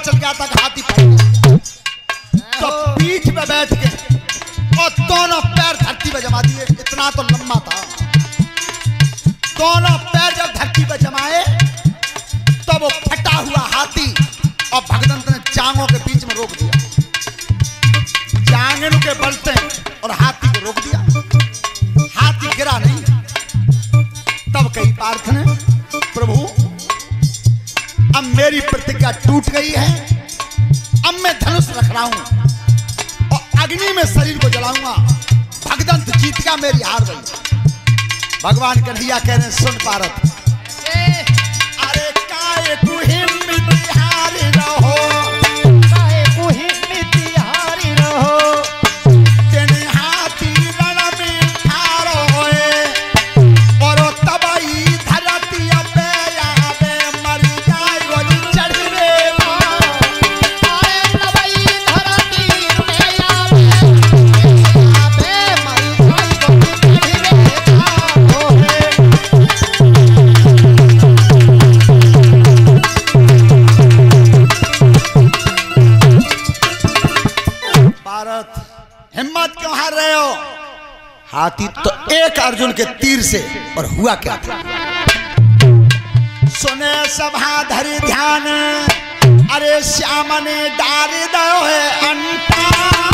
चल गया था कि हाथी पड़ तो पीठ पे बैठ के और दोनों पैर धरती पे जमा दिए। इतना तो लंबा था। दोनों पैर जब धरती पे जमाए तो वो फटा हुआ हाथी और भगदंत ने जांगों के बीच में रोक दिया। जांगों के बल से और हाथी को रोक दिया। हाथी गिरा नहीं। तब कही पार्थ ने, प्रभु अब मेरी प्रतिज्ञा टूट गई है। अब मैं धनुष रख रहा हूं और अग्नि में शरीर को जलाऊंगा। भगदंत जीत गया, मेरी हार गई। भगवान कन्हैया कह रहे, सुन पार्थ, अरे काय तू हिम्मत हारी रहो, काय तू हिम्मत हारी रहो, तेने हाथी रण में ठारो होए और तबाई धरती पे आवे मर जाए वो चढ़ रे अरे तबाई धरती पे आवे मर जाए वो भारत हिम्मत क्यों हार रहे हो? हाथी तो एक अर्जुन के तीर से, और हुआ क्या था? सुने सभा धरि ध्यान, अरे श्याम ने डारी दो है अंता।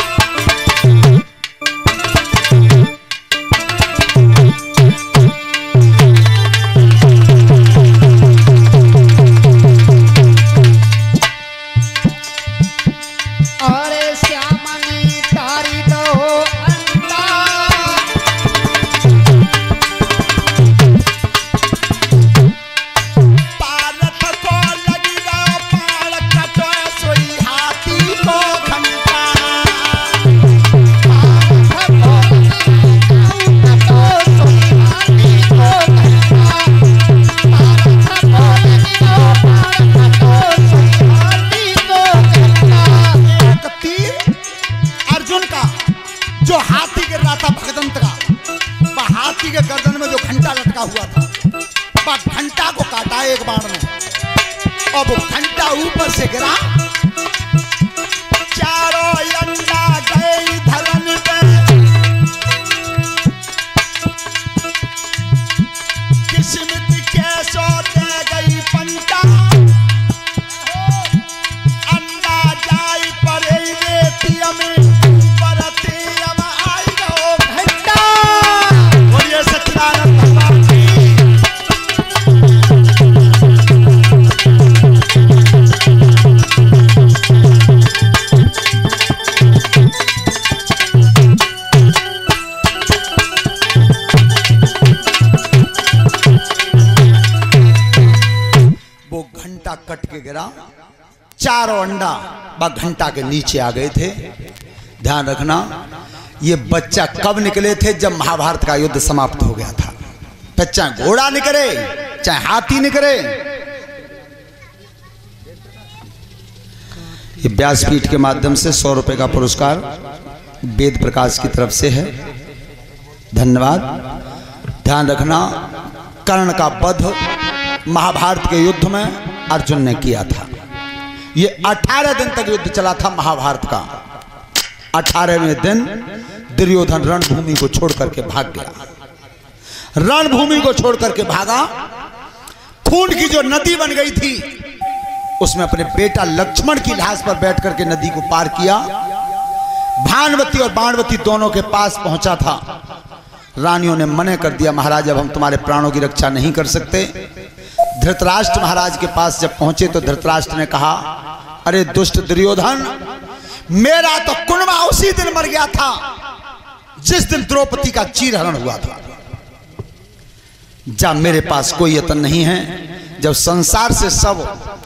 हुआ था, घंटा को काटा एक बाण में और वो घंटा ऊपर से गिरा। चारों अंडा गए धरन पे, किस्मत के सो दे गई पंटा। अंडा जाई परे रेतिया में परते हम आई गो घंटा। बोलिए सच्चिदानंद भगवान की। वो घंटा कट के गिरा, चारों अंडा घंटा के नीचे आ गए थे। ध्यान रखना, ये बच्चा कब निकले थे? जब महाभारत का युद्ध समाप्त हो गया था। फिर चाहे घोड़ा निकले चाहे हाथी निकले। ये व्यासपीठ के माध्यम से 100 रुपए का पुरस्कार वेद प्रकाश की तरफ से है, धन्यवाद। ध्यान रखना, कर्ण का वध महाभारत के युद्ध में अर्जुन ने किया था। ये 18 दिन तक युद्ध चला था महाभारत का। 18वें दिन दुर्योधन रणभूमि को छोड़ करके भाग गया। रणभूमि को छोड़ करके भागा। खून की जो नदी बन गई थी उसमें अपने बेटा लक्ष्मण की लाश पर बैठ करके नदी को पार किया। भानुवती और बाणवती दोनों के पास पहुंचा था। रानियों ने मना कर दिया, महाराज अब हम तुम्हारे प्राणों की रक्षा नहीं कर सकते। धृतराष्ट्र महाराज के पास जब पहुंचे तो धृतराष्ट्र ने कहा, अरे दुष्ट दुर्योधन, मेरा तो कुनबा उसी दिन मर गया था जिस दिन द्रौपदी का चीरहरण हुआ था। जब मेरे पास कोई यत्न नहीं है, जब संसार से सब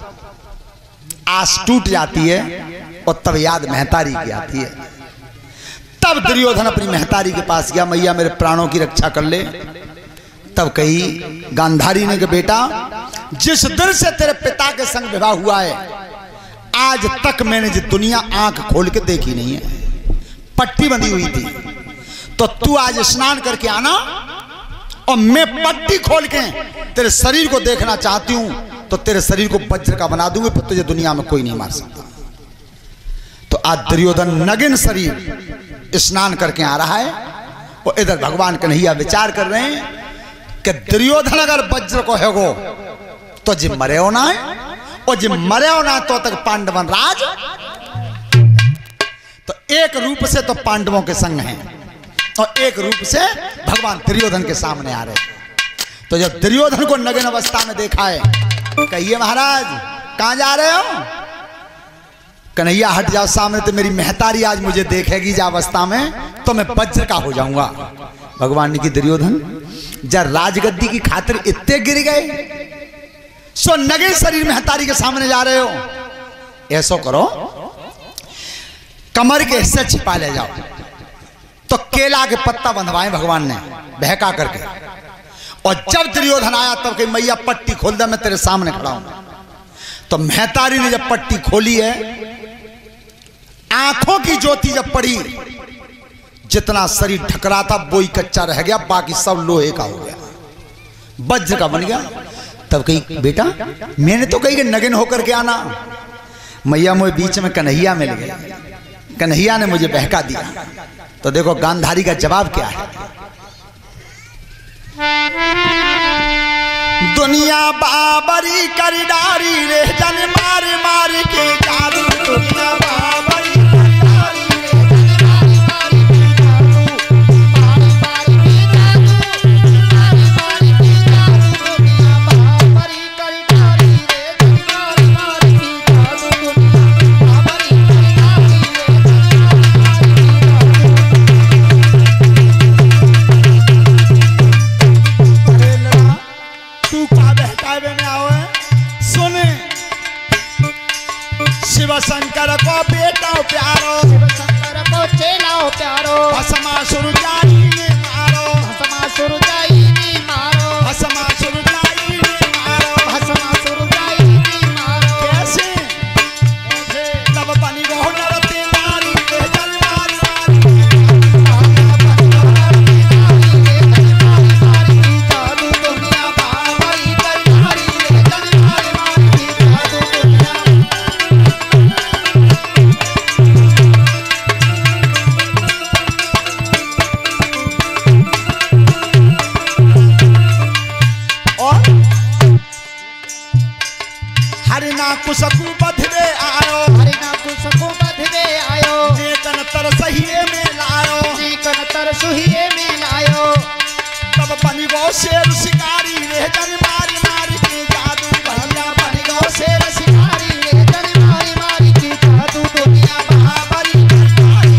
आस टूट जाती है और तब याद महतारी की आती है। तब दुर्योधन अपनी महतारी के पास गया, मैया मेरे प्राणों की रक्षा कर ले। तब कही गांधारी ने कि बेटा, जिस दिन से तेरे पिता के संग विवाह हुआ है आज तक मैंने जो दुनिया आंख खोल के देखी नहीं है। पट्टी बंधी हुई थी, तो तू आज स्नान करके आना और मैं पट्टी खोल के तेरे शरीर को देखना चाहती हूं। तो तो तेरे शरीर को वज्र का बना दूंगी, पर तुझे दुनिया में कोई नहीं मार सकता। तो आज दुर्योधन नगिन शरीर स्नान करके आ रहा है और इधर भगवान कन्हैया विचार कर रहे हैं कि दुर्योधन अगर वज्र को है तो जी मरे होना है, और जी मरे होना तो तक पांडवन राज। तो एक रूप से तो पांडवों के संग हैं और एक रूप से भगवान दुर्योधन के सामने आ रहे हैं। तो जब दुर्योधन को नग्न अवस्था में देखा है, कहिए महाराज कहां जा रहे हो? कन्हैया हट जाओ सामने, तो मेरी महतारी आज मुझे देखेगी जा अवस्था में तो मैं वज्र का हो जाऊंगा। भगवान ने की दुर्योधन जब राजगद्दी की खातिर इतने गिर गए, सो नगे शरीर महतारी के सामने जा रहे हो, ऐसा करो कमर के हिस्से छिपा ले जाओ। तो केला के पत्ता बंधवाए भगवान ने बहका करके, और जब दुर्योधन आया तब कही मैया पट्टी खोल दे, मैं तेरे सामने खड़ा हूं। तो महतारी ने जब पट्टी खोली है, आंखों की ज्योति जब पड़ी, जितना शरीर ढक रहा था वो ही कच्चा रह गया, बाकी सब लोहे का हो गया, वज्र का बन गया। तब कही बेटा मैंने तो कही कि नग्न होकर के आना, मैया मुझे बीच में कन्हैया मिल गया, कन्हैया ने मुझे बहका दिया। तो देखो गांधारी का जवाब क्या है। दुनिया बाबरी कर डारी रे जन मार मार के जादू, दुनिया बाबरी शंकर को बेटा प्यारो, शंकर को चेला प्यारो, भस्मासुर जाई ने मारो, भस्मासुर जाई ने मारो, भस्मासुर जाई ने मारो, भस्मासुर जाई ने मारो। कैसे तब बनी गो नरते नारी के जल मारी मारी जादू, दुनिया बाबरी कर मारी रे जल मारी मारी जादू, दुनिया कुसकु बधवे आयो, हरिना कुसकु बधवे आयो, नेकन तर सहिए में लायो, नेकन तर सुहिए में लायो। तब बनी गो शेर शिकारी रे जन मारी मारी के जादू, भैया बनी गो शेर शिकारी रे जन मारी मारी के जादू, दुनिया बाबरी कर मारी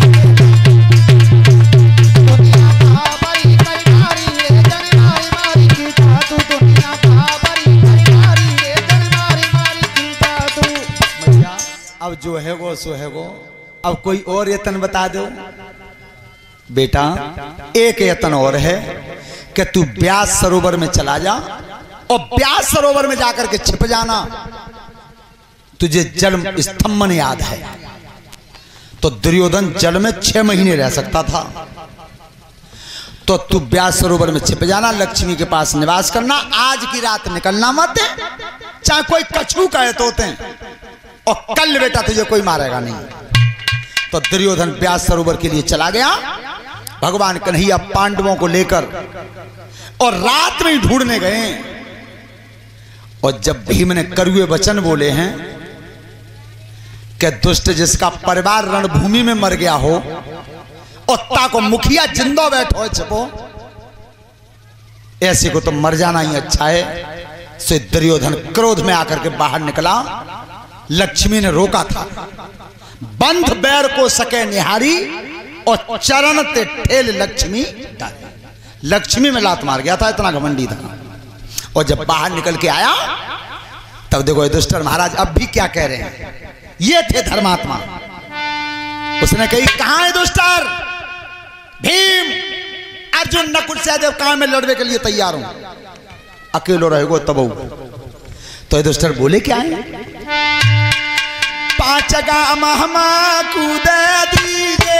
दुनिया बाबरी कर मारी रे जन मारी मारी के जादू, दुनिया बाबरी कर मारी रे जन मारी मारी के जादू। भैया अब जो है वो सो है वो, अब कोई और यत्न बता दो। बेटा एक यत्न और है कि तू व्यास सरोवर में चला जा और व्यास सरोवर में जाकर के छिप जाना। तुझे जल स्तंभन याद है, तो दुर्योधन जल में 6 महीने रह सकता था। तो तू व्यास सरोवर में छिप जाना, लक्ष्मी के पास निवास करना, आज की रात निकलना मत, चाहे कोई कछू कहे तोते, और कल बेटा तुझे कोई मारेगा नहीं। तो दुर्योधन व्यास सरोवर के लिए चला गया। भगवान कन्हैया पांडवों को लेकर और रात में ही ढूंढने गए, और जब भीम ने कड़वे वचन बोले हैं कि दुष्ट जिसका परिवार रणभूमि में मर गया हो और ताको मुखिया जिंदो बैठो छपो, ऐसे को तो मर जाना ही अच्छा है। से दुर्योधन क्रोध में आकर के बाहर निकला। लक्ष्मी ने रोका था, बंध बैर को सके निहारी और चरण ते ठेल लक्ष्मी डाली। लक्ष्मी में लात मार गया था, इतना घमंडी था। और जब बाहर निकल के आया तब देखो युधिष्ठिर महाराज अब भी क्या कह रहे हैं, ये थे धर्मात्मा। उसने कही कहां है युधिष्ठिर? भीम अर्जुन नकुल सहदेव कहां, मैं लड़ने के लिए तैयार हूं, अकेलो रहेगो तब। तो युधिष्ठिर बोले क्या है? 5 गाम हम कूद दीजिए,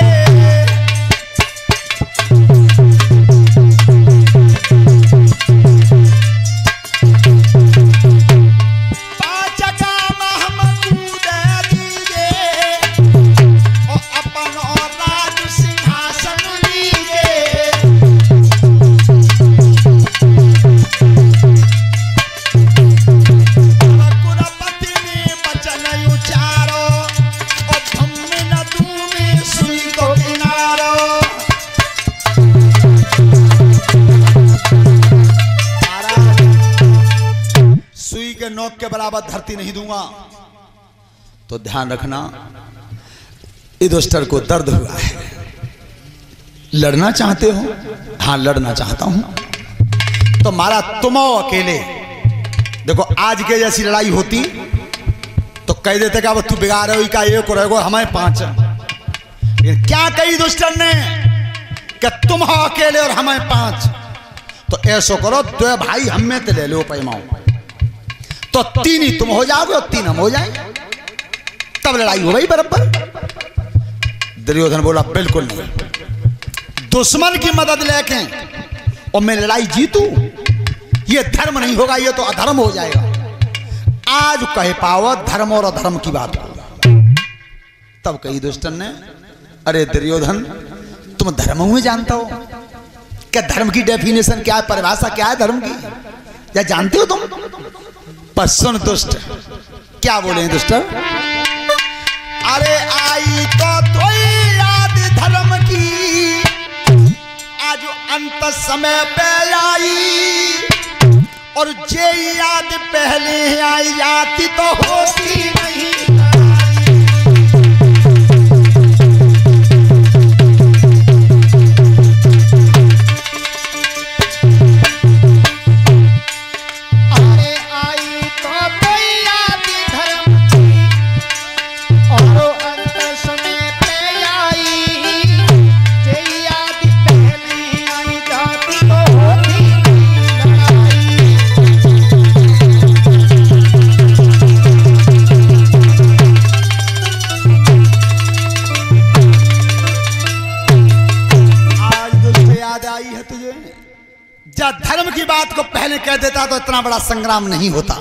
नोक के बराबर धरती नहीं दूंगा। तो ध्यान रखना, युधिष्ठिर को दर्द हुआ है। लड़ना चाहते हो? हाँ लड़ना चाहता हूं। तो मारा तुम अकेले। देखो आज के जैसी लड़ाई होती तो कह देते कि अब तू बिगाड़ रहे हो, का एक रहेगा हमें 5। क्या कही युधिष्ठिर ने कि तुम हो अकेले और हमें 5। तो ऐसा करो, 2 भाई हम में तो ले लो पैमाओ, तो 3 ही तुम हो जाओगे और 3 हम हो जाएंगे, तब लड़ाई हो गई बराबर। दुर्योधन बोला बिल्कुल नहीं, दुश्मन की मदद लेके और मैं लड़ाई जीतू, ये धर्म नहीं होगा, ये तो अधर्म हो जाएगा। आज कहे पाओ धर्म और अधर्म की बात को। तब कही युधिष्ठिर ने, अरे दुर्योधन तुम धर्म में जानता हो क्या? धर्म की डेफिनेशन क्या है, परिभाषा क्या है धर्म की, या जानते हो तुम? पर सुन दुष्ट, क्या बोले युधिष्ठिर? अरे आई तो याद धर्म की, आज अंत समय पे आई, और जे याद पहले आई जाती तो होती नहीं। धर्म की बात को पहले कह देता तो इतना बड़ा संग्राम नहीं होता।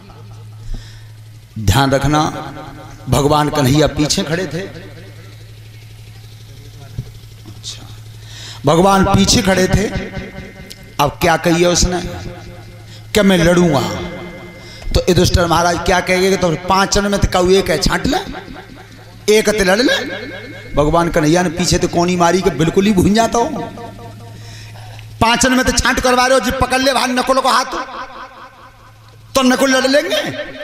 ध्यान रखना, भगवान कन्हैया पीछे खड़े थे। अच्छा, भगवान पीछे खड़े थे। अब क्या कहिए उसने कि मैं लड़ूंगा। तो युधिष्ठिर महाराज क्या कहेंगे? तो 5 जन में तो कहू एक है, छांट ले, एक ते लड़ ले। भगवान कन्हैया ने पीछे तो कोनी मारी कि बिल्कुल ही भूल जाता हो। 5 जन में तो छांट करवा रहे हो, जी पकड़ ले भाई नकुल को हाथ, तो नकुल लड़ लेंगे।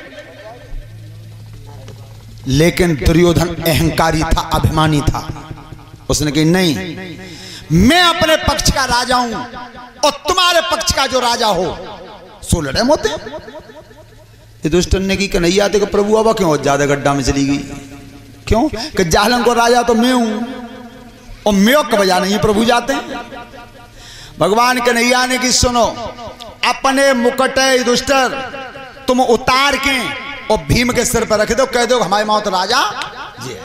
लेकिन दुर्योधन अहंकारी था, अभिमानी था। उसने कहा नहीं, मैं अपने पक्ष का राजा हूं और तुम्हारे पक्ष का जो राजा हो सो लड़े मोते। युधिष्ठिर ने की कन्हैया देखो प्रभु अब क्यों ज्यादा गड्ढा में चली गई? क्यों कि जालम को राजा तो मैं हूं और मैं का बजा नहीं प्रभु जाते हैं। भगवान कन्हैया ने की सुनो, अपने मुकुट युधिष्ठिर तुम उतार के और भीम के सिर पर रख दो, कह दो हमारे माँ तो राजा जी।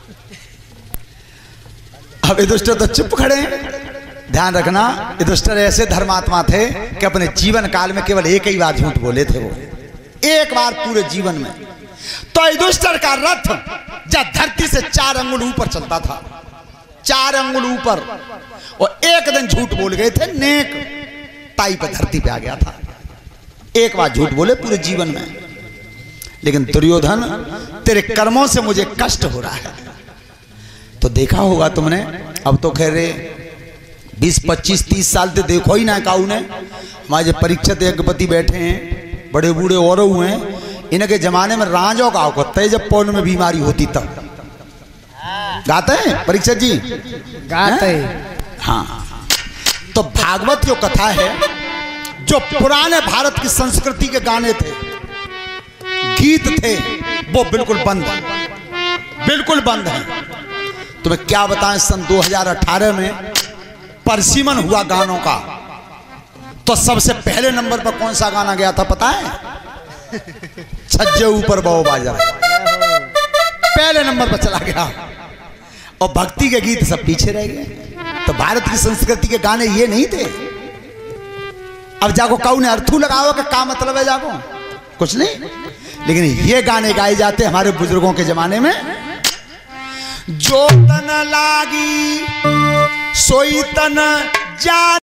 अब युधिष्ठिर तो चुप खड़े हैं। ध्यान रखना, युधिष्ठिर ऐसे धर्मात्मा थे कि अपने जीवन काल में केवल एक ही बार झूठ बोले थे, वो एक बार पूरे जीवन में। तो युधिष्ठिर का रथ जब धरती से 4 अंगुल ऊपर चलता था, 4 अंगुल ऊपर, और एक दिन झूठ बोल गए थे, नेक ताई पे धरती पे आ गया था। एक बार झूठ बोले पूरे जीवन में। लेकिन दुर्योधन तेरे कर्मों से मुझे कष्ट हो रहा है। तो देखा होगा तुमने, अब तो खैर 20, 25, 30 साल से देखो ही ना काऊ ने। हमारे परीक्षित यज्ञपति बैठे हैं, बड़े बूढ़े और हुए हैं, इनके जमाने में राजों का होता है जब पौन में बीमारी होती तब। गाते हैं परीक्षित जी? गाते हैं। हाँ, तो भागवत जो कथा है, जो पुराने भारत की संस्कृति के गाने थे, गीत थे, वो बिल्कुल बंद है। तुम्हें क्या बताएं, सन 2018 में परसिमन हुआ गानों का, तो सबसे पहले नंबर पर कौन सा गाना गया था पता है? छज्जे ऊपर बहो बाजा, पहले नंबर पर चला गया। और भक्ति के गीत सब पीछे रह गए। तो भारत की संस्कृति के गाने ये नहीं थे। अब जाको काऊ ने अर्थू लगाओ कि क्या मतलब है, जाको कुछ नहीं। लेकिन ये गाने गाए जाते हमारे बुजुर्गों के जमाने में। जो तन लागी सोई तन जान।